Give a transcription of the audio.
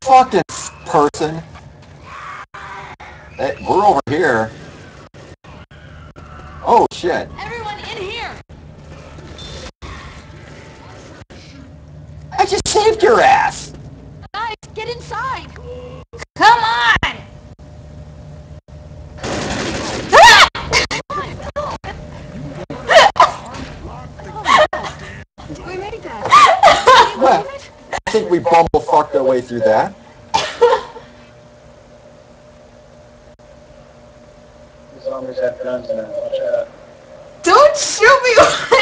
fucking person. Hey, we're over here. Oh shit. Everyone in here! I just saved your ass. Guys, get inside! Come on! We made that. Well, I think we bumble-fucked our way through that. The zombies have guns now. Watch out. Don't shoot me!